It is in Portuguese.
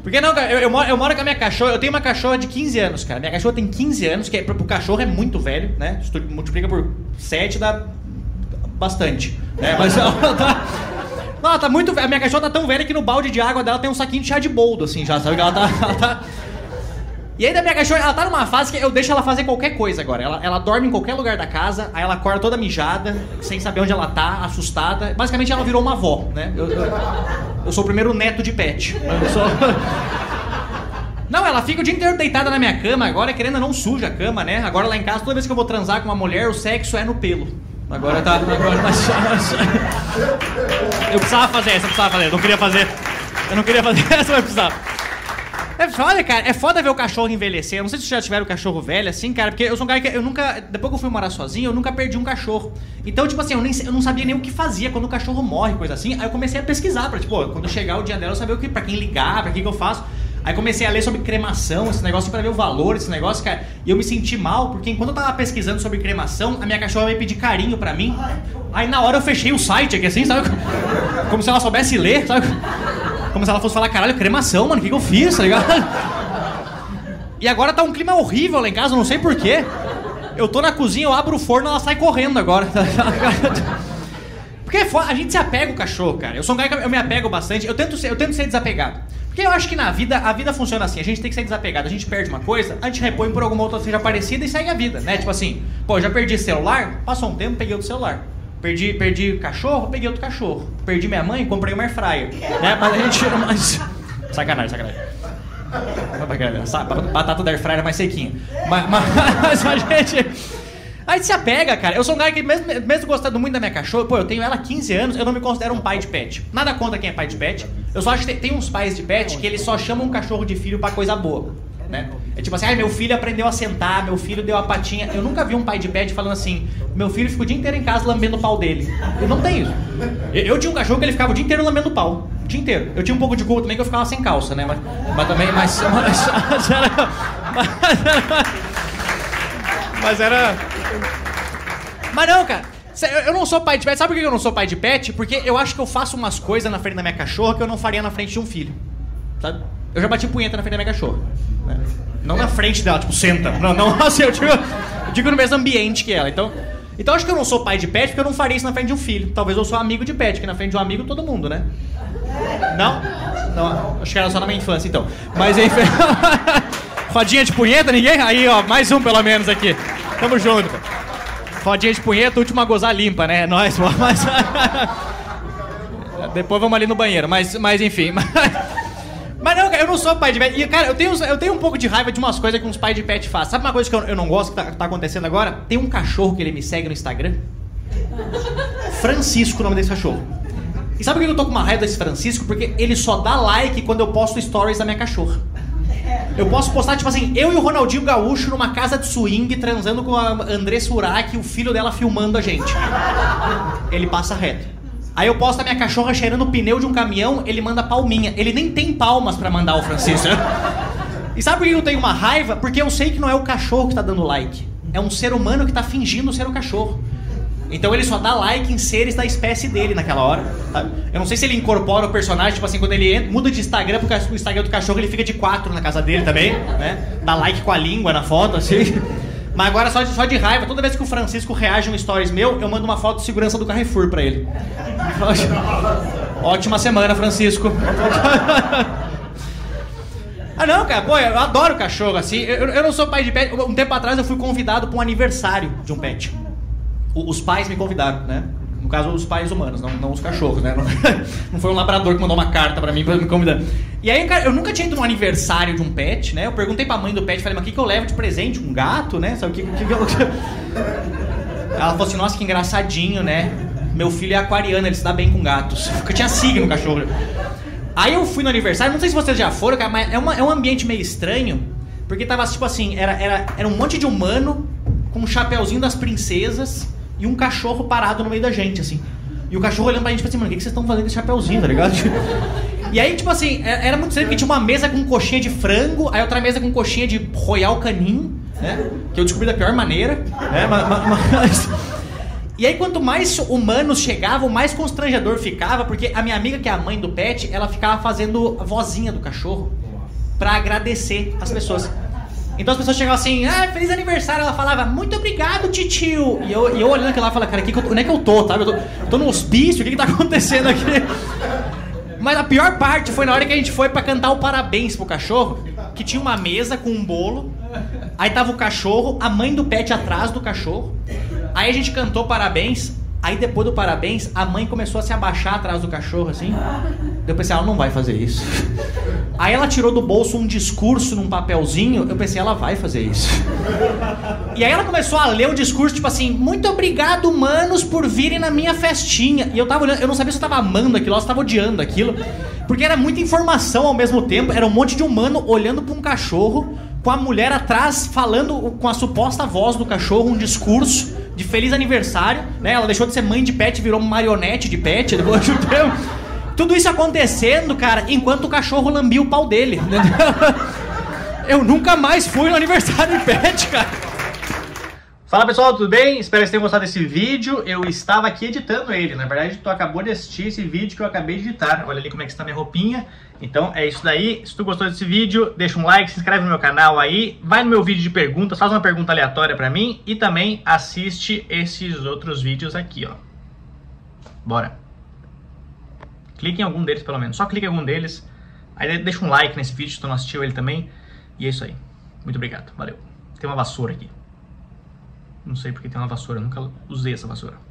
Porque não, cara, eu moro com a minha cachorra, eu tenho uma cachorra de 15 anos, cara. Minha cachorra tem 15 anos, que pro cachorro é muito velho, né? Se tu multiplica por 7, dá bastante, né? Mas ela tá... Não, ela tá muito velha. A minha cachorra tá tão velha que no balde de água dela tem um saquinho de chá de boldo, assim, já, sabe? Ela tá... E aí da minha cachorra, ela tá numa fase que eu deixo ela fazer qualquer coisa agora. Ela dorme em qualquer lugar da casa, aí ela acorda toda mijada, sem saber onde ela tá, assustada. Basicamente ela virou uma avó, né? Eu sou o primeiro neto de pet. Não, ela fica o dia inteiro deitada na minha cama agora, querendo ou não suja a cama, né? Agora lá em casa, toda vez que eu vou transar com uma mulher, o sexo é no pelo. Agora tá... Eu precisava fazer essa, eu não queria fazer. Eu não queria fazer essa, mas eu precisava. É foda, cara. É foda ver o cachorro envelhecer. Eu não sei se vocês já tiveram um cachorro velho assim, cara. Porque eu sou um cara que eu nunca... Depois que eu fui morar sozinho, eu nunca perdi um cachorro. Então, tipo assim, eu não sabia nem o que fazia quando o cachorro morre, coisa assim. Aí eu comecei a pesquisar pra, tipo, quando chegar o dia dela, eu saber pra quem ligar, pra que eu faço. Aí comecei a ler sobre cremação, esse negócio, pra ver o valor desse negócio, cara. E eu me senti mal, porque enquanto eu tava pesquisando sobre cremação, a minha cachorra veio pedir carinho pra mim. Aí na hora eu fechei o site aqui assim, sabe? Como se ela soubesse ler, sabe? Como se ela fosse falar, caralho, cremação, mano, o que eu fiz, tá ligado? E agora tá um clima horrível lá em casa, eu não sei porquê. Eu tô na cozinha, eu abro o forno, ela sai correndo agora. Porque a gente se apega ao cachorro, cara. Eu sou um cara que eu me apego bastante, eu tento ser desapegado. Porque eu acho que a vida funciona assim, a gente tem que ser desapegado. A gente perde uma coisa, a gente repõe por alguma outra seja parecida e segue a vida, né? Tipo assim, pô, já perdi celular, passou um tempo, peguei outro celular. Perdi cachorro, peguei outro cachorro. Perdi minha mãe, comprei uma airfryer. Né? Mas a gente... Sacanagem. Batata da airfryer é mais sequinha. Mas a gente... A gente se apega, cara. Eu sou um cara que, mesmo gostando muito da minha cachorra, pô, eu tenho ela há 15 anos, eu não me considero um pai de pet. Nada contra quem é pai de pet. Eu só acho que tem uns pais de pet que eles só chamam um cachorro de filho pra coisa boa. Né? É tipo assim, meu filho aprendeu a sentar, meu filho deu a patinha. Eu nunca vi um pai de pet falando assim, meu filho fica o dia inteiro em casa lambendo o pau dele. Eu não tenho isso. Eu tinha um cachorro que ele ficava o dia inteiro lambendo o pau. O dia inteiro. Eu tinha um pouco de culpa também que eu ficava sem calça, né? Mas era... Mas não, cara. Eu não sou pai de pet. Sabe por que eu não sou pai de pet? Porque eu acho que eu faço umas coisas na frente da minha cachorra que eu não faria na frente de um filho. Sabe? Eu já bati punheta na frente da minha cachorra. Né? Não na frente dela, tipo, senta. Não assim, eu digo no mesmo ambiente que ela. Então acho que eu não sou pai de pet porque eu não faria isso na frente de um filho. Talvez eu sou amigo de pet, que na frente de um amigo todo mundo, né? Não, acho que era só na minha infância, então. Mas enfim... Rodinha de punheta, ninguém? Aí, ó, mais um pelo menos aqui. Tamo junto. Rodinha de punheta, última a gozar limpa, né? É nóis, mas... Depois vamos ali no banheiro, mas enfim... Mas não, cara, eu não sou pai de pet. E, cara, eu tenho um pouco de raiva de umas coisas que uns pais de pet fazem. Sabe uma coisa que eu não gosto que tá acontecendo agora? Tem um cachorro que ele me segue no Instagram. Francisco, o nome desse cachorro. E sabe por que eu tô com uma raiva desse Francisco? Porque ele só dá like quando eu posto stories da minha cachorra. Eu posso postar, tipo assim, eu e o Ronaldinho Gaúcho numa casa de swing, transando com a Andressa Urach, o filho dela filmando a gente. Ele passa reto. Aí eu posto a minha cachorra cheirando o pneu de um caminhão, ele manda palminha. Ele nem tem palmas pra mandar o Francisco. E sabe por que eu tenho uma raiva? Porque eu sei que não é o cachorro que tá dando like. É um ser humano que tá fingindo ser o cachorro. Então ele só dá like em seres da espécie dele naquela hora, sabe? Eu não sei se ele incorpora o personagem, tipo assim, quando ele muda de Instagram pro Instagram do cachorro, ele fica de 4 na casa dele também, né? Dá like com a língua na foto, assim. Mas agora só de raiva, toda vez que o Francisco reage a um stories meu, eu mando uma foto de segurança do Carrefour pra ele. Ótima semana, Francisco. Ah não, cara, pô, eu adoro cachorro, assim. Eu não sou pai de pet. Um tempo atrás eu fui convidado pra um aniversário de um pet. Os pais me convidaram, né? No caso, os pais humanos, não os cachorros, né? Não foi um labrador que mandou uma carta pra mim me convidar. E aí, cara, eu nunca tinha ido num aniversário de um pet, né? Eu perguntei pra mãe do pet, falei, mas o que eu levo de presente? Um gato, né? Sabe o que Ela falou assim, nossa, que engraçadinho, né? Meu filho é aquariano, ele se dá bem com gatos. Porque eu tinha signo no cachorro. Aí eu fui no aniversário, não sei se vocês já foram, cara, mas é um ambiente meio estranho, porque tava tipo assim, era um monte de humano com um chapeuzinho das princesas e um cachorro parado no meio da gente, assim. E o cachorro olhando pra gente, tipo assim, mano, o que vocês estão fazendo com esse chapeuzinho, tá ligado? E aí, tipo assim, era muito sério, porque tinha uma mesa com coxinha de frango, aí outra mesa com coxinha de Royal Canin, né? Que eu descobri da pior maneira, né? E aí, quanto mais humanos chegavam, mais constrangedor ficava, porque a minha amiga, que é a mãe do pet, ela ficava fazendo a vozinha do cachorro. pra agradecer as pessoas. Então as pessoas chegavam assim, feliz aniversário, ela falava, muito obrigado, titio. E eu olhando aquilo lá, falava, cara, onde é que eu tô, tá? Eu tô no hospício, o que tá acontecendo aqui? Mas a pior parte foi na hora que a gente foi pra cantar o parabéns pro cachorro, que tinha uma mesa com um bolo, aí tava o cachorro, a mãe do pet atrás do cachorro, aí a gente cantou parabéns, aí depois do parabéns, a mãe começou a se abaixar atrás do cachorro, assim. Eu pensei, ela não vai fazer isso. Aí ela tirou do bolso um discurso num papelzinho, eu pensei, ela vai fazer isso. E aí ela começou a ler o discurso, tipo assim, muito obrigado, humanos, por virem na minha festinha. E eu tava olhando, eu não sabia se eu tava amando aquilo ou se eu tava odiando aquilo, porque era muita informação ao mesmo tempo, era um monte de humano olhando pra um cachorro, com a mulher atrás falando com a suposta voz do cachorro, um discurso de feliz aniversário, né? Ela deixou de ser mãe de pet, virou marionete de pet depois de um tempo. Tudo isso acontecendo, cara, enquanto o cachorro lambia o pau dele, entendeu? Eu nunca mais fui no aniversário de pet, cara. Fala pessoal, tudo bem? Espero que vocês tenham gostado desse vídeo. Eu estava aqui editando ele. Na verdade, tu acabou de assistir esse vídeo que eu acabei de editar. Olha ali como é que está minha roupinha. Então é isso daí. Se tu gostou desse vídeo, deixa um like, se inscreve no meu canal aí. Vai no meu vídeo de perguntas, faz uma pergunta aleatória pra mim. E também assiste esses outros vídeos aqui, ó. Bora. Clique em algum deles pelo menos. Só clique em algum deles. Aí deixa um like nesse vídeo se tu não assistiu ele também. E é isso aí. Muito obrigado. Valeu. Tem uma vassoura aqui. Não sei porque tem uma vassoura, eu nunca usei essa vassoura.